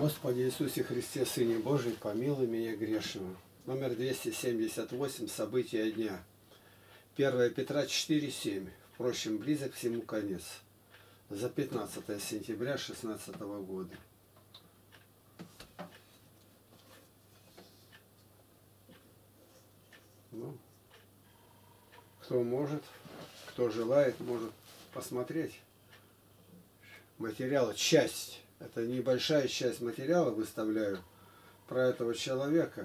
Господи Иисусе Христе, Сыне Божий, помилуй меня грешного. Номер 278. События дня. 1 Петра 4:7. Впрочем, близок всему конец. За 15 сентября 2016 года. Ну, кто может, кто желает, может посмотреть материал, часть. Это небольшая часть материала выставляю про этого человека,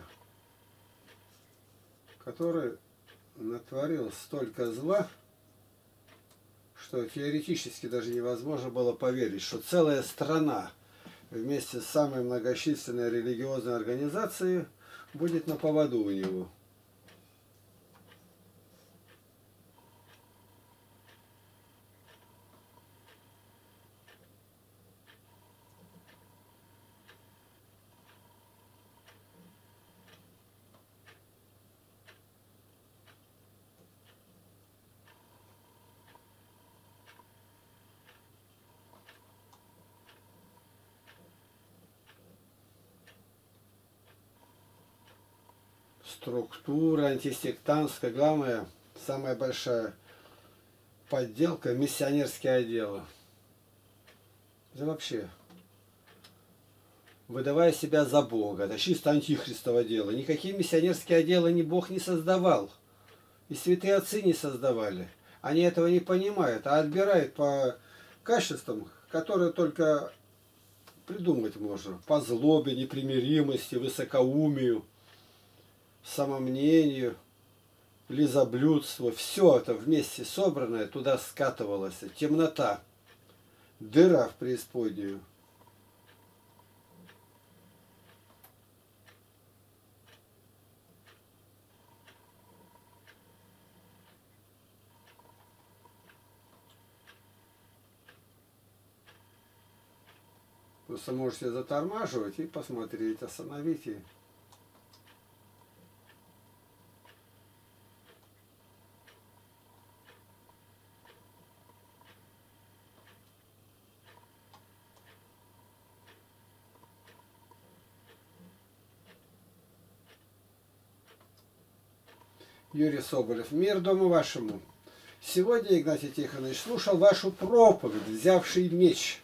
который натворил столько зла, что теоретически даже невозможно было поверить, что целая страна вместе с самой многочисленной религиозной организацией будет на поводу у него. Структура антисектантская, главное, самая большая подделка — миссионерские отделы. Да вообще, выдавая себя за Бога, это чисто антихристово дело. Никакие миссионерские отделы ни Бог не создавал, и святые отцы не создавали. Они этого не понимают, а отбирают по качествам, которые только придумать можно. По злобе, непримиримости, высокоумию, самомнению, лизоблюдству. Все это вместе собранное туда скатывалось. Темнота, дыра в преисподнюю. Просто можете затормаживать и посмотреть, остановите. Юрий Соболев. Мир дому вашему. Сегодня, Игнатий Тихонович, слушал вашу проповедь, взявший меч,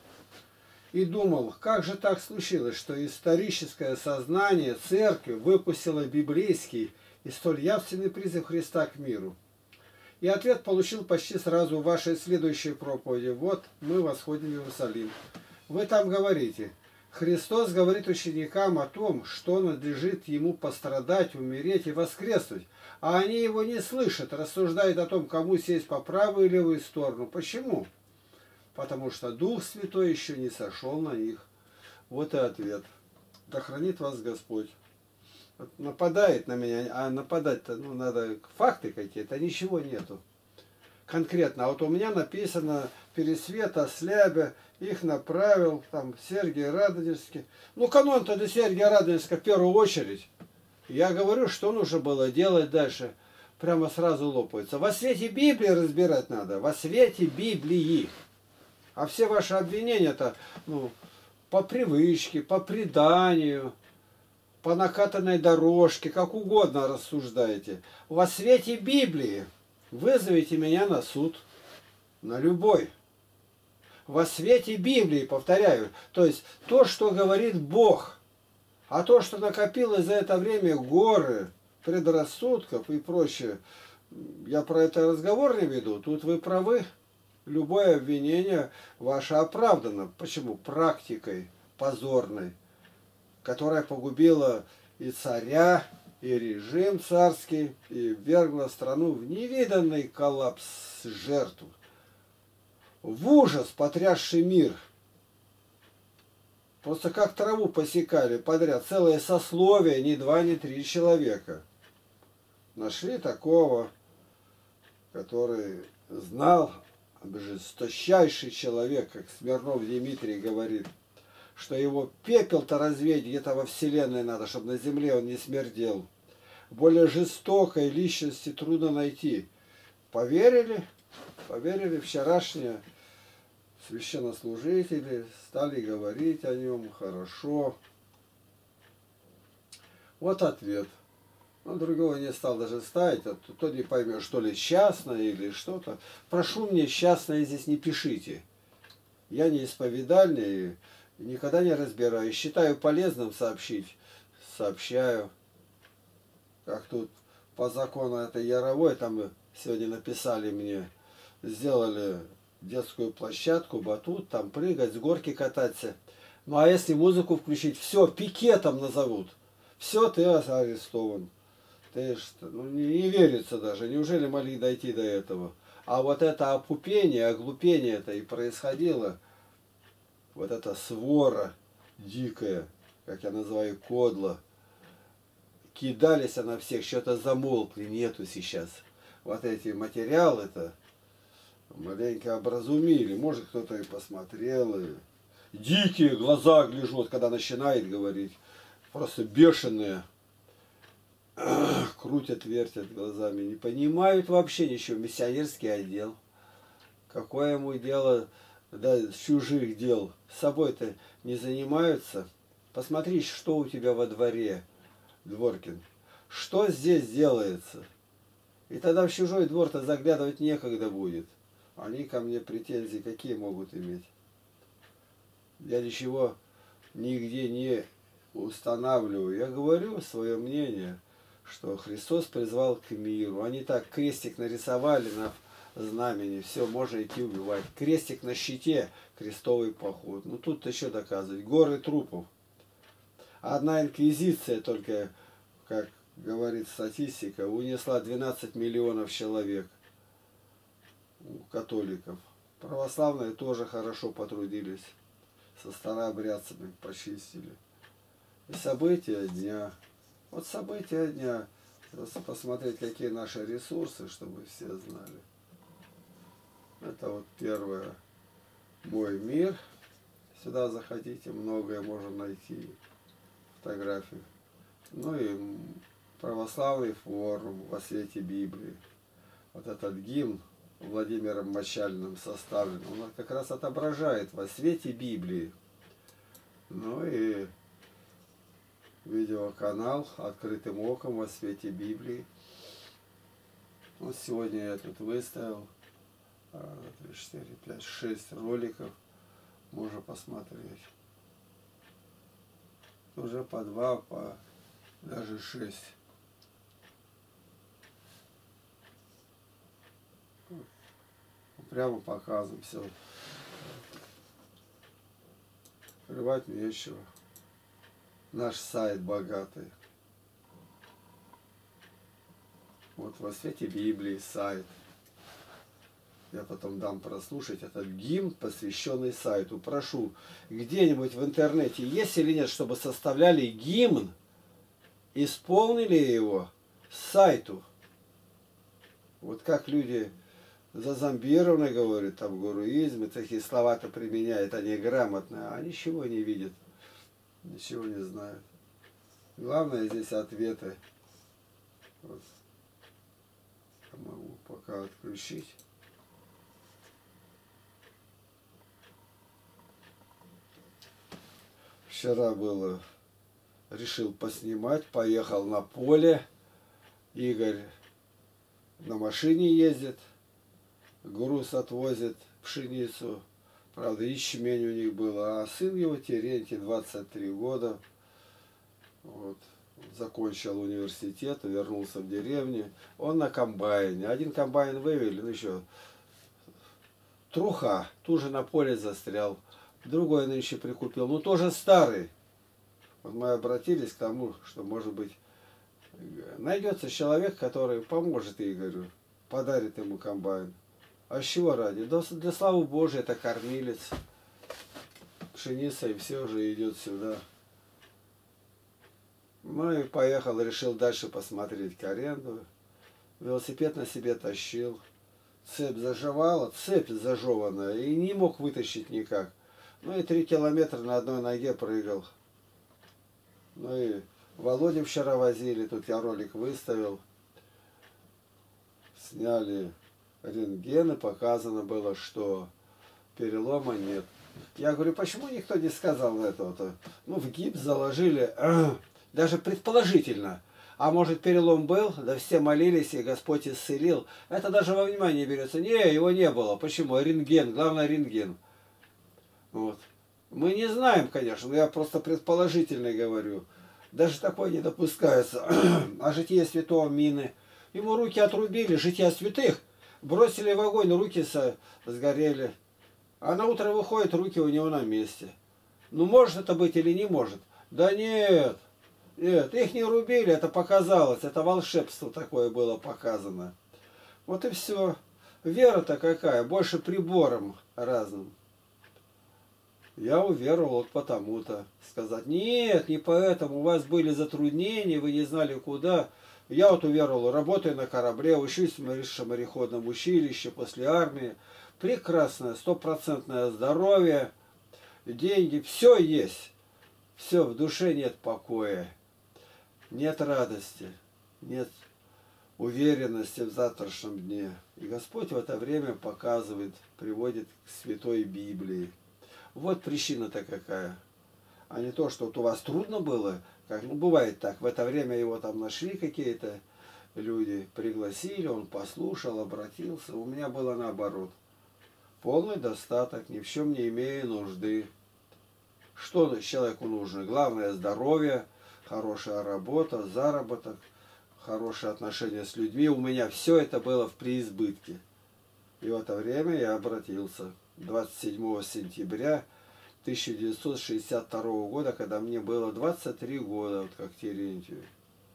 и думал, как же так случилось, что историческое сознание церкви выпустило библейский и столь явственный призыв Христа к миру. И ответ получил почти сразу в вашей следующей проповеди. Вот мы восходим в Иерусалим. Вы там говорите: Христос говорит ученикам о том, что надлежит ему пострадать, умереть и воскреснуть. А они его не слышат, рассуждают о том, кому сесть по правую и левую сторону. Почему? Потому что Дух Святой еще не сошел на них. Вот и ответ. Да хранит вас Господь. Вот нападает на меня, а нападать-то, ну, надо факты какие-то, ничего нету. Конкретно. А вот у меня написано: Пересвет, Ослябя, их направил, там, Сергий Радонежский. Ну, канон-то до Сергия Радонежского в первую очередь. Я говорю, что нужно было делать дальше. Прямо сразу лопается. Во свете Библии разбирать надо. Во свете Библии. А все ваши обвинения-то, ну, по привычке, по преданию, по накатанной дорожке, как угодно рассуждаете. Во свете Библии вызовите меня на суд. На любой. Во свете Библии, повторяю. То есть то, что говорит Бог. А то, что накопилось за это время горы предрассудков и прочее, я про это разговор не веду. Тут вы правы. Любое обвинение ваше оправдано. Почему? Практикой позорной, которая погубила и царя, и режим царский, и ввергла страну в невиданный коллапс, жертв, в ужас, потрясший мир. Просто как траву посекали подряд, целое сословие, не 2, не 3 человека. Нашли такого, который знал, жесточайший человек, как Смирнов Дмитрий говорит, что его пепел-то развеять где-то во вселенной надо, чтобы на земле он не смердел. Более жестокой личности трудно найти. Поверили? Поверили вчерашнее священнослужители стали говорить о нем хорошо. Вот ответ. Но другого не стал даже ставить, а то не поймешь, что ли частное или что-то. Прошу мне, частное здесь не пишите. Я не исповедальный, никогда не разбираюсь. Считаю полезным сообщить, сообщаю. Как тут по закону это Яровой, там сегодня написали мне, сделали детскую площадку, батут, там прыгать, с горки кататься. Ну а если музыку включить, все, пикетом назовут. Все, ты арестован. Ты что, ну не верится даже, неужели могли дойти до этого? А вот это опупение, оглупение это и происходило. Вот эта свора дикая, как я называю, кодла. Кидались на всех, что-то замолкли, нету сейчас. Вот эти материалы-то маленько образумили. Может, кто-то и посмотрел. И... Дикие глаза гляжут, когда начинает говорить. Просто бешеные. Крутят, вертят глазами. Не понимают вообще ничего. Миссионерский отдел. Какое ему дело до чужих дел? С собой-то не занимаются. Посмотри, что у тебя во дворе, Дворкин. Что здесь делается? И тогда в чужой двор-то заглядывать некогда будет. Они ко мне претензии какие могут иметь? Я ничего нигде не устанавливаю. Я говорю свое мнение, что Христос призвал к миру. Они так крестик нарисовали на знамени, все, можно идти убивать. Крестик на щите, крестовый поход. Ну тут еще доказывать. Горы трупов. Одна инквизиция только, как говорит статистика, унесла 12 миллионов человек у католиков. Православные тоже хорошо потрудились. Со старообрядцами почистили. И события дня. Вот события дня. Просто посмотреть, какие наши ресурсы, чтобы все знали. Это вот первое. Мой мир. Сюда заходите, многое можно найти. Фотографии. Ну и православный форум во свете Библии. Вот этот гимн Владимиром Мочалиным составлен, он как раз отображает во свете Библии. Ну и видеоканал «Открытым оком во свете Библии». Вот сегодня я тут выставил 3, 4, 5, 6 роликов. Можно посмотреть. Уже по 2, по даже 6. Прямо показываем все. Скрывать нечего. Наш сайт богатый. Вот во свете Библии сайт. Я потом дам прослушать этот гимн, посвященный сайту. Прошу, где-нибудь в интернете есть или нет, чтобы составляли гимн, исполнили его сайту. Вот как люди зазомбированы, говорят, там гуруизм, и такие слова-то применяют, они грамотные, а ничего не видят, ничего не знают. Главное здесь ответы. Вот. Могу пока отключить. Вчера было, решил поснимать, поехал на поле. Игорь на машине ездит, груз отвозит, пшеницу. Правда, ячмень у них было. А сын его, Терентий, 23 года. Вот, закончил университет, вернулся в деревню. Он на комбайне. Один комбайн вывели, ну еще труха, тоже на поле застрял. Другой нынче прикупил, ну тоже старый. Вот мы обратились к тому, что, может быть, найдется человек, который поможет Игорю, подарит ему комбайн. А с чего ради? Да для славы Божьей, это кормилец. Пшеница и все уже идет сюда. Ну и поехал, решил дальше посмотреть к аренду. Велосипед на себе тащил. Цепь заживала, цепь зажеванная, и не мог вытащить никак. Ну и 3 километра на одной ноге прыгал. Ну и Володю вчера возили, тут я ролик выставил. Сняли рентген, и показано было, что перелома нет. Я говорю, почему никто не сказал этого-то? Ну, в гипс заложили, даже предположительно. А может, перелом был, да все молились, и Господь исцелил. Это даже во внимание берется. Не, его не было. Почему? Рентген, главное рентген. Вот. Мы не знаем, конечно, но я просто предположительно говорю. Даже такое не допускается. А житие святого Мины. Ему руки отрубили, жития святых. Бросили в огонь, руки сгорели. А на утро выходит, руки у него на месте. Ну, может это быть или не может? Да нет. Нет, их не рубили, это показалось. Это волшебство такое было показано. Вот и все. Вера-то какая? Больше прибором разным. Я уверовал вот потому-то. Сказать, нет, не поэтому, у вас были затруднения, вы не знали куда. Я вот уверовал, работаю на корабле, учусь в мореходном училище после армии. Прекрасное, стопроцентное здоровье, деньги, все есть. Все, в душе нет покоя, нет радости, нет уверенности в завтрашнем дне. И Господь в это время показывает, приводит к Святой Библии. Вот причина-то какая. А не то, что вот у вас трудно было, как, ну, бывает так, в это время его там нашли какие-то люди, пригласили, он послушал, обратился. У меня было наоборот. Полный достаток, ни в чем не имея нужды. Что человеку нужно? Главное здоровье, хорошая работа, заработок, хорошие отношения с людьми. У меня все это было в преизбытке. И в это время я обратился. 27 сентября 1962 года, когда мне было 23 года, вот как Терентию.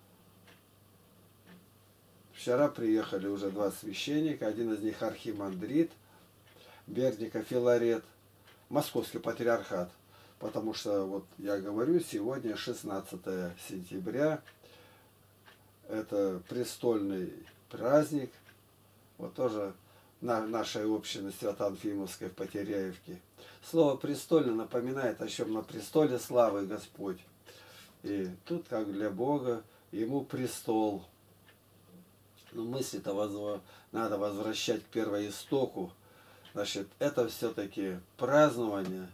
Вчера приехали уже два священника, один из них архимандрит, Бердников Филарет, Московский патриархат. Потому что, вот я говорю, сегодня 16 сентября, это престольный праздник, вот тоже нашей общины Свято-Анфимовской в Потеряевке. Слово «престольно» напоминает, о чем на престоле славы Господь. И тут, как для Бога, ему престол. Но мысли-то надо возвращать к первоистоку. Значит, это все-таки празднование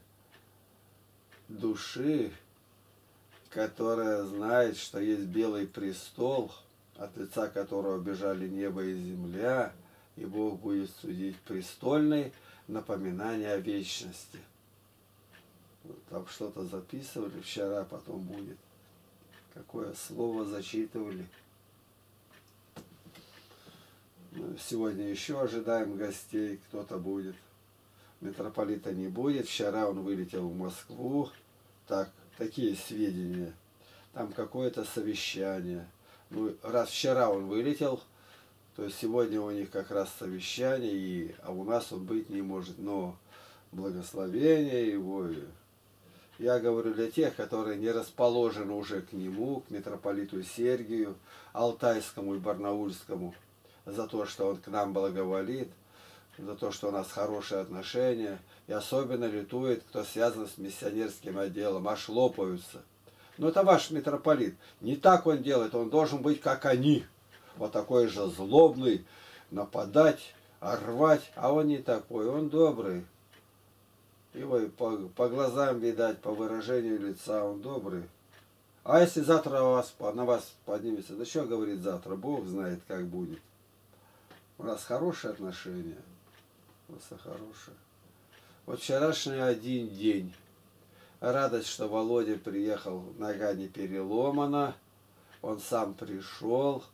души, которая знает, что есть белый престол, от лица которого бежали небо и земля, и Бог будет судить престольный, напоминание о вечности. Вот там что-то записывали вчера, потом будет. Какое слово зачитывали. Сегодня еще ожидаем гостей, кто-то будет. Митрополита не будет. Вчера он вылетел в Москву. Так, такие сведения. Там какое-то совещание. Ну, раз вчера он вылетел, то сегодня у них как раз совещание, а у нас он быть не может. Но благословение его. Я говорю для тех, которые не расположены уже к нему, к митрополиту Сергию, Алтайскому и Барнаульскому, за то, что он к нам благоволит, за то, что у нас хорошие отношения. И особенно лютует, кто связан с миссионерским отделом, аж лопаются. Но это ваш митрополит. Не так он делает, он должен быть как они. Вот такой же злобный, нападать, рвать. А он не такой, он добрый. Его по глазам видать, по выражению лица, он добрый. А если завтра на вас поднимется, да что говорит завтра, Бог знает, как будет. У нас хорошие отношения. Просто хорошие. Вот вчерашний один день. Радость, что Володя приехал, нога не переломана. Он сам пришел.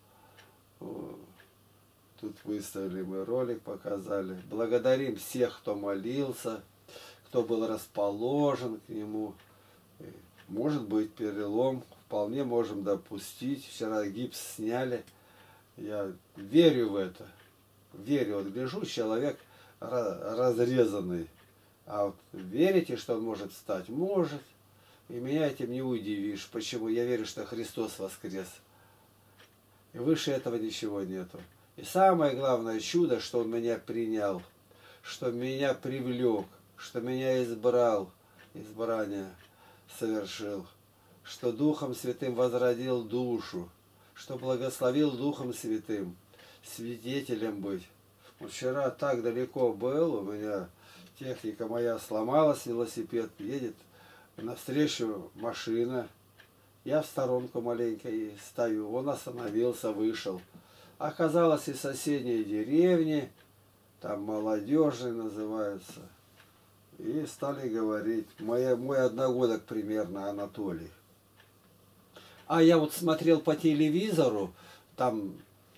Тут выставили мы ролик, показали. Благодарим всех, кто молился, кто был расположен к нему. Может быть перелом, вполне можем допустить. Вчера гипс сняли. Я верю в это. Верю, вот гляжу, человек разрезанный. А вот верите, что он может встать? Может. И меня этим не удивишь. Почему? Я верю, что Христос воскрес. И выше этого ничего нету. И самое главное чудо, что Он меня принял, что меня привлек, что меня избрал, избрание совершил, что Духом Святым возродил душу, что благословил Духом Святым, свидетелем быть. Вот вчера так далеко был, у меня Техника моя сломалась, велосипед едет навстречу машина. Я в сторонку маленько и стою. Он остановился, вышел. Оказалось, из соседней деревни, там молодежи называются. И стали говорить. Мой одногодок примерно, Анатолий. А я вот смотрел по телевизору, там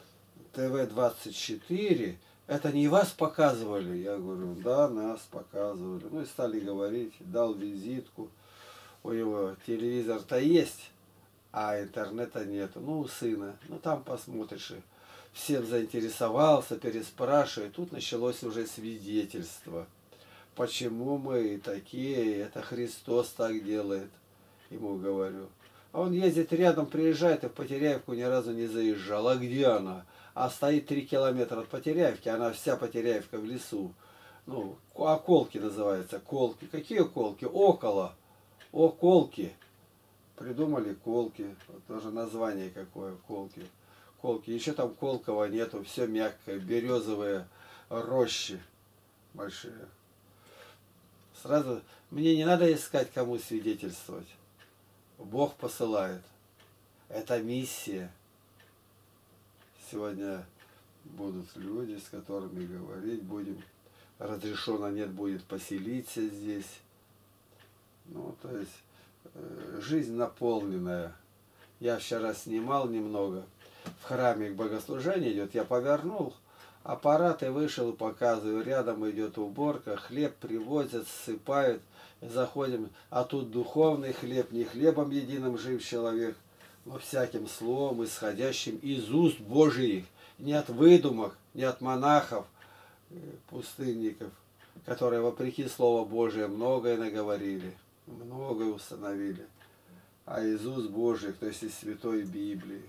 ТВ-24, это не вас показывали? Я говорю, да, нас показывали. Ну и стали говорить, дал визитку. У него телевизор-то есть, а интернета нету. Ну, у сына. Ну, там посмотришь. И всем заинтересовался, переспрашивает. Тут началось уже свидетельство. Почему мы такие? Это Христос так делает. Ему говорю. А он ездит рядом, приезжает, и в Потеряевку ни разу не заезжал. А где она? А стоит 3 километра от Потеряевки, она вся Потеряевка в лесу. Ну, околки называется, колки. Какие колки? Около. Колки. Придумали колки. Вот тоже название какое, колки. Колки. Еще там колкого нету, все мягкое, березовые рощи большие. Сразу, мне не надо искать, кому свидетельствовать. Бог посылает. Это миссия. Сегодня будут люди, с которыми говорить будем. Разрешено нет будет поселиться здесь. Ну, то есть, жизнь наполненная. Я вчера снимал немного. В храме к богослужению идет. Я повернул аппарат и вышел, показываю. Рядом идет уборка. Хлеб привозят, ссыпают. Заходим. А тут духовный хлеб. Не хлебом единым жив человек, но всяким словом, исходящим из уст Божиих. Не от выдумок, не от монахов, пустынников, которые вопреки Слову Божие многое наговорили, многое установили. А из уст Божьих, то есть из Святой Библии.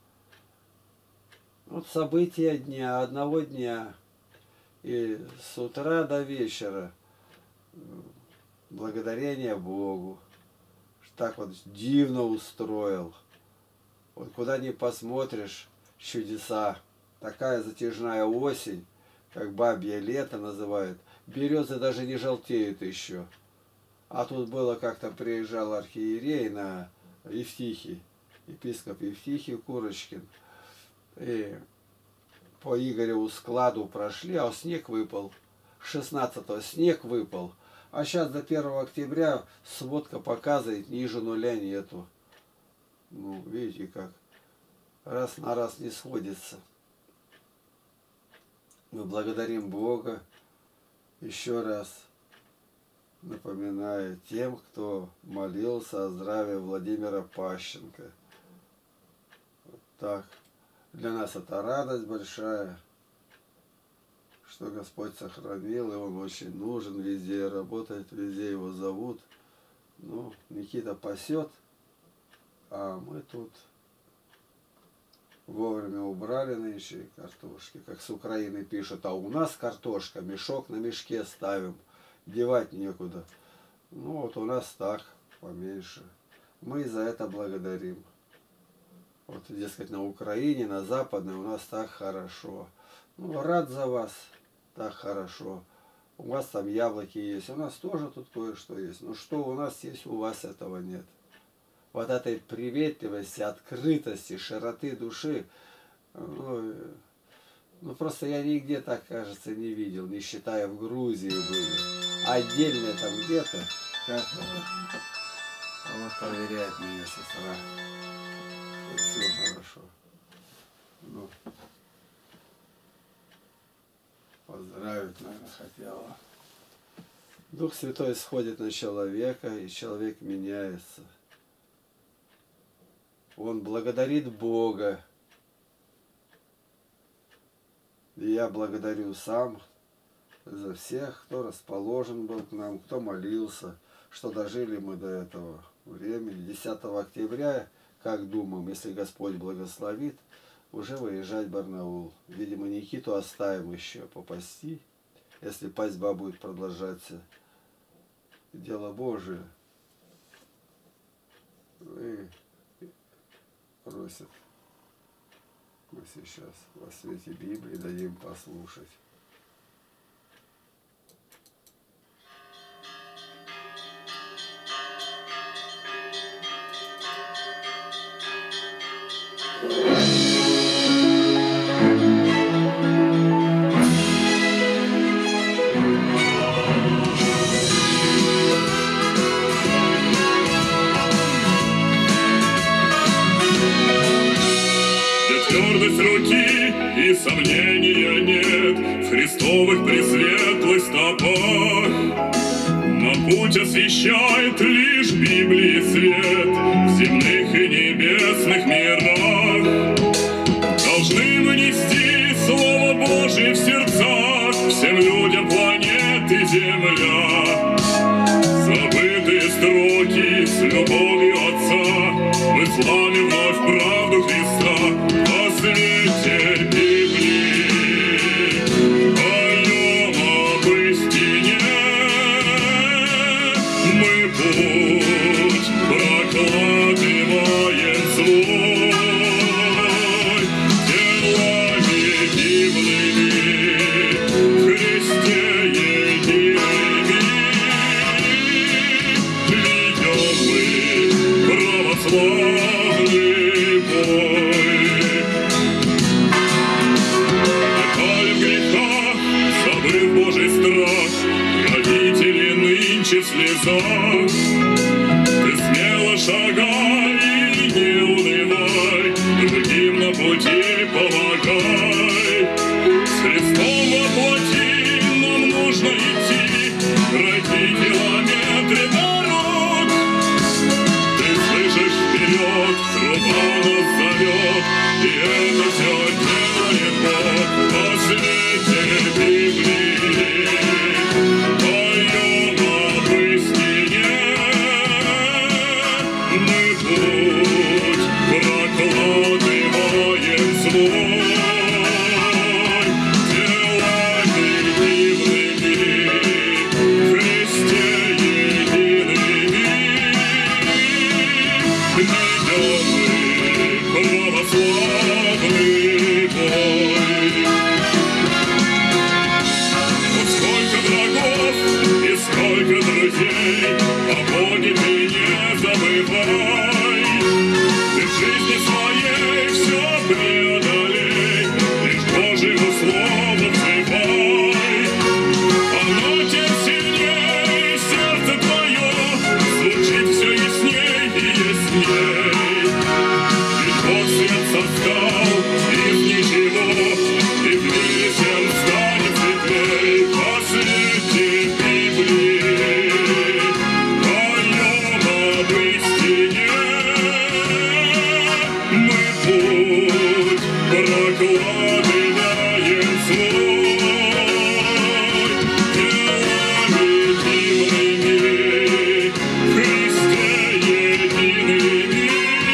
Вот события дня, одного дня. И с утра до вечера благодарение Богу. Так вот дивно устроил. Вот куда ни посмотришь, чудеса. Такая затяжная осень, как бабье лето называют. Березы даже не желтеют еще. А тут было как-то приезжал архиерей на Евтихий, епископ Евтихий Курочкин. И по Игореву складу прошли, а снег выпал. 16-го снег выпал. А сейчас до 1 октября сводка показывает, ниже нуля нету. Ну, видите как. Раз на раз не сходится. Мы благодарим Бога. Еще раз напоминаю тем, кто молился о здравии Владимира Пащенко. Вот так. Для нас это радость большая, что Господь сохранил, и Он очень нужен, везде работает, везде его зовут. Ну, Никита пасет, а мы тут вовремя убрали нынче картошки. Как с Украины пишут, а у нас картошка, мешок на мешке ставим, девать некуда. Ну вот у нас так, поменьше. Мы за это благодарим. Вот, дескать, на Украине, на Западной у нас так хорошо. Ну, рад за вас, так хорошо. У вас там яблоки есть, у нас тоже тут кое-что есть. Но что у нас есть, у вас этого нет. Вот этой приветливости, открытости, широты души, ну просто я нигде так, кажется, не видел, не считая в Грузии были. Отдельно там где-то, вот проверяет меня сестра. Все хорошо. Ну, поздравить, наверное, хотела. Дух Святой сходит на человека, и человек меняется. Он благодарит Бога. И я благодарю сам за всех, кто расположен был к нам, кто молился, что дожили мы до этого времени. 10 октября, как думаем, если Господь благословит, уже выезжать в Барнаул. Видимо, Никиту оставим еще попасти, если пасьба будет продолжаться. Дело Божие. И просят. Мы сейчас во свете Библии дадим послушать. светлых стопах. Но путь освещает лишь Библии свет в земных и небесных мирах. Должны мы нести Слово Божие в сердцах всем людям планеты Земля. Забытые строки с любовью Отца в исламе вновь правду Христа во свете Библии поем об истине. Мы путь прокладываем свой делами дивными в Христе едиными. Ведем мы православный бой. Опали в грехах, забыв Божий страх, родители нынче в слезах. Ты смело шагай и не унывай, другим на пути помогай. С Христом во плоти нам нужно идти, пройти километры дорог. Ты слышишь вперед, труба нас зовет, и это все делает Бог во свете Библии. Поем об истине, мы путь прокладываем свой делами дивными в Христе едиными. Ведем мы православный бой. Вот сколько врагов и сколько друзей, о Боге ты не забывай. Ты в жизни своей все преодолей, лишь Божьему слову взывай. Оно тем сильней, сердце твое звучит все ясней и ясней. Ведь Бог свет создал из ничего, и в мире всем станет светлей во свете Библии. Поем об истине, мы путь прокладываем свой делами дивными в Христе едиными.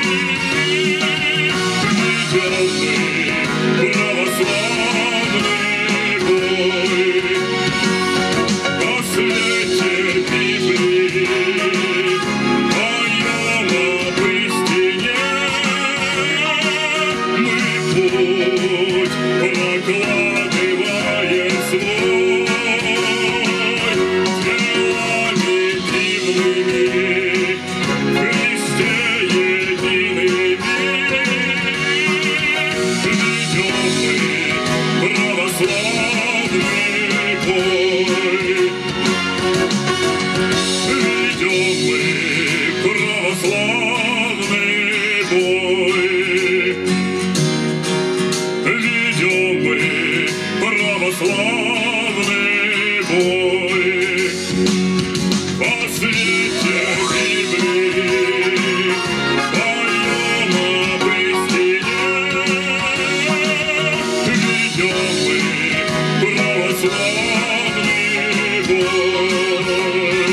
Ведем мы православный бой во свете Библии. Поем об истине, мы путь прокладываем свой делами дивными в Христе едиными. Ведем мы православный бой. Ведем мы православный бой. Ведем мы православный бой. Во свете Библии поем об истине. Ведем мы православный бой.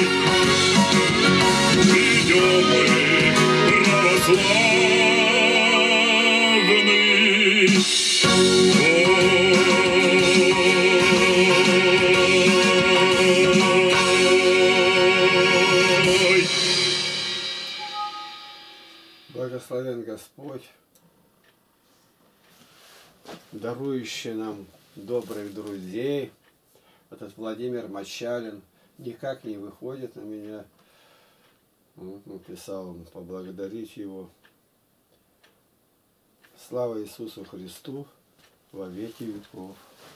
Ведем мы православный бой. Благословен Господь, дарующий нам добрых друзей. Этот Владимир Мочалин никак не выходит на меня. Вот, написал он, поблагодарить его. Слава Иисусу Христу во веки веков.